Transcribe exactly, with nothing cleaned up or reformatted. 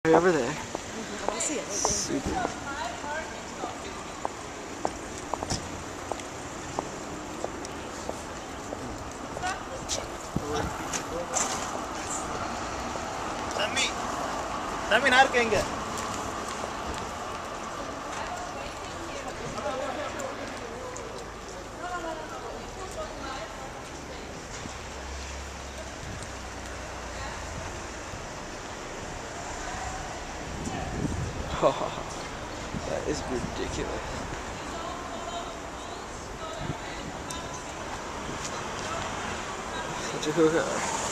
Over there. I see it. Super. Tami, Tami narik ya enggak? Oh, that is ridiculous. Such a hooker.